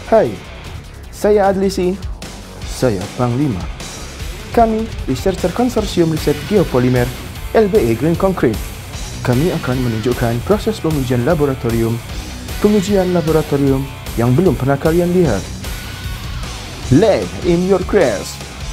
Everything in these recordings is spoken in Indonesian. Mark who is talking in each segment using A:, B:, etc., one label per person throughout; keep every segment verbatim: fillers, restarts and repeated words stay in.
A: Hai, saya Adlisi, saya Panglima. Kami researcher konsorsium riset geopolimer L B E Green Concrete. Kami akan menunjukkan proses pengujian laboratorium, pengujian laboratorium yang belum pernah kalian lihat. Lab in your crash.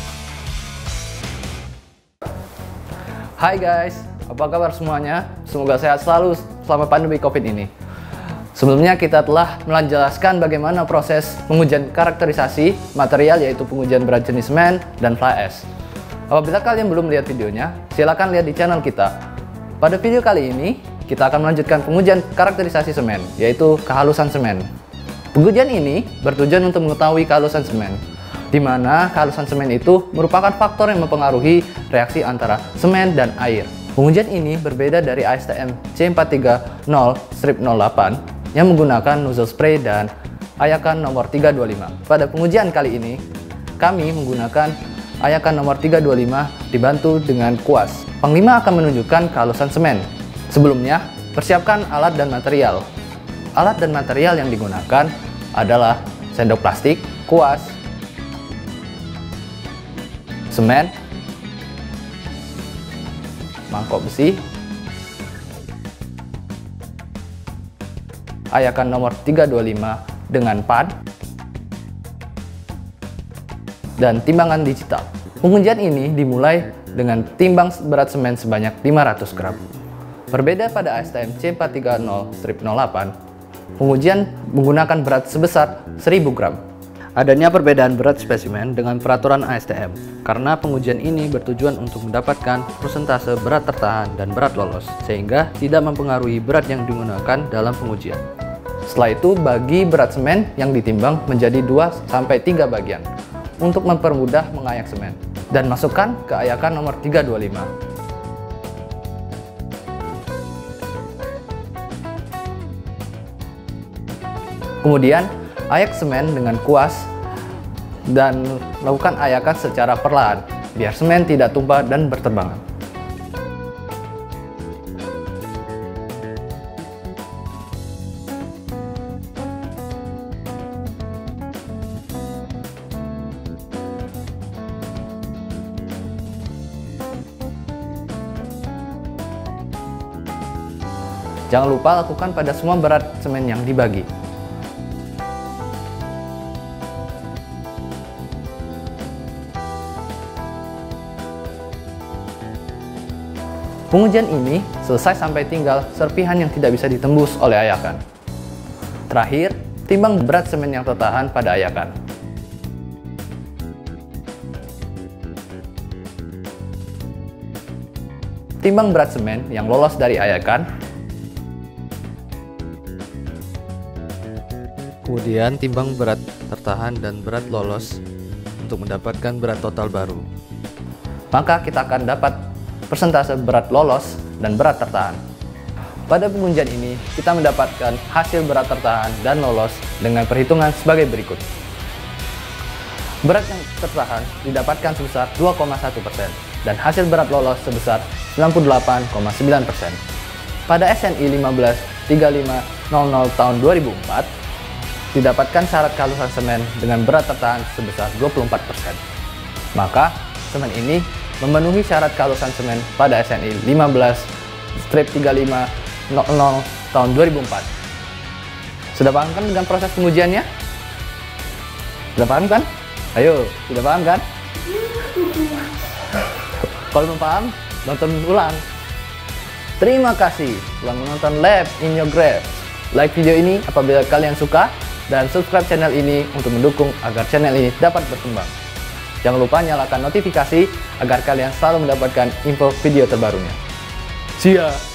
B: Hai guys, apa kabar semuanya? Semoga sehat selalu selama pandemi COVID ini. Sebelumnya kita telah menjelaskan bagaimana proses pengujian karakterisasi material, yaitu pengujian berat jenis semen dan fly ash. Apabila kalian belum lihat videonya, silakan lihat di channel kita. Pada video kali ini, kita akan melanjutkan pengujian karakterisasi semen, yaitu kehalusan semen. Pengujian ini bertujuan untuk mengetahui kehalusan semen, di mana kehalusan semen itu merupakan faktor yang mempengaruhi reaksi antara semen dan air. Pengujian ini berbeda dari A S T M C empat tiga nol nol delapan yang menggunakan nozzle spray dan ayakan nomor tiga dua lima. Pada pengujian kali ini, kami menggunakan ayakan nomor tiga dua lima dibantu dengan kuas. Panglima akan menunjukkan kehalusan semen. Sebelumnya, persiapkan alat dan material. Alat dan material yang digunakan adalah sendok plastik, kuas, semen, mangkok besi, ayakan nomor tiga dua lima dengan pad, dan timbangan digital. Pengujian ini dimulai dengan timbang berat semen sebanyak lima ratus gram. Berbeda pada A S T M C empat tiga nol nol delapan, pengujian menggunakan berat sebesar seribu gram. Adanya perbedaan berat spesimen dengan peraturan A S T M, karena pengujian ini bertujuan untuk mendapatkan persentase berat tertahan dan berat lolos, sehingga tidak mempengaruhi berat yang digunakan dalam pengujian. Setelah itu, bagi berat semen yang ditimbang menjadi dua sampai tiga bagian untuk mempermudah mengayak semen, dan masukkan ke ayakan nomor tiga dua lima. Kemudian, ayak semen dengan kuas dan lakukan ayakan secara perlahan biar semen tidak tumpah dan berterbangan. Jangan lupa lakukan pada semua berat semen yang dibagi. Pengujian ini selesai sampai tinggal serpihan yang tidak bisa ditembus oleh ayakan. Terakhir, timbang berat semen yang tertahan pada ayakan. Timbang berat semen yang lolos dari ayakan. Kemudian timbang berat tertahan dan berat lolos untuk mendapatkan berat total baru. Maka kita akan dapat persentase berat lolos dan berat tertahan. Pada pengujian ini, kita mendapatkan hasil berat tertahan dan lolos dengan perhitungan sebagai berikut. Berat yang tertahan didapatkan sebesar dua koma satu persen dan hasil berat lolos sebesar sembilan puluh delapan koma sembilan persen. Pada S N I lima belas tiga lima nol nol tahun dua ribu empat, didapatkan syarat kehalusan semen dengan berat tertahan sebesar dua puluh empat persen. Maka, semen ini memenuhi syarat kehalusan semen pada S N I lima belas tiga lima nol nol tahun dua ribu empat. Sudah paham kan dengan proses pengujiannya? Sudah paham kan? Ayo, sudah paham kan? Kalau belum paham, nonton ulang. Terima kasih telah menonton Lab in Your Grave. Like video ini apabila kalian suka, dan subscribe channel ini untuk mendukung agar channel ini dapat berkembang. Jangan lupa nyalakan notifikasi agar kalian selalu mendapatkan info video terbarunya. See ya!